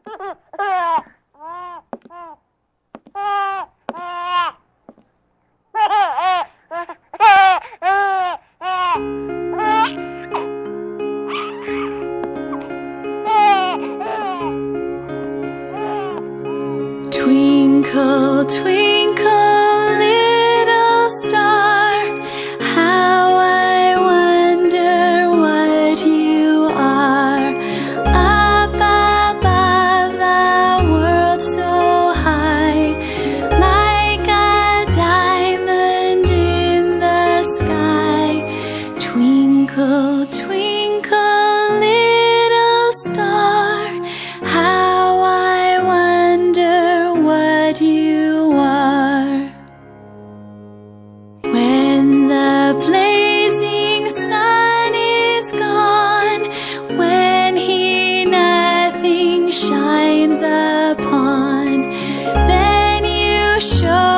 Twinkle, twinkle, little star, how I wonder what you are. Up above the world so high, like a diamond in the sky. Twinkle, twinkle, little star, how I wonder what you are. When the blazing sun is gone, when he nothing shines upon, then you show